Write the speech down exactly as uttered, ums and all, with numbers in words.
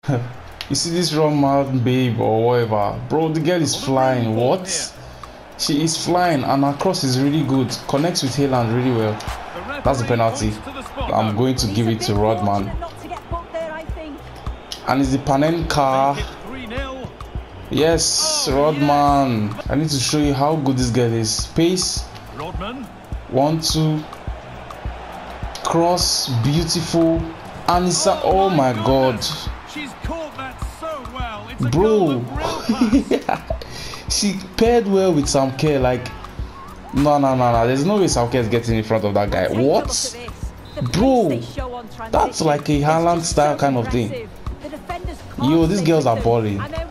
You see this Rodman babe or whatever, bro? The girl is flying. What? She is flying, and her cross is really good. Connects with Haaland really well. That's the penalty. I'm going to give it to Rodman. And it's the Panenka. Yes, Rodman. I need to show you how good this girl is. Pace. One, two. Cross. Beautiful. And it's a, oh my god. Bro. She paired well with Sam Kerr. Like, no, no, no, no. There's no way Sam Kerr is getting in front of that guy. What? Bro. That's like a Haaland style kind of thing. Yo, these girls are balling.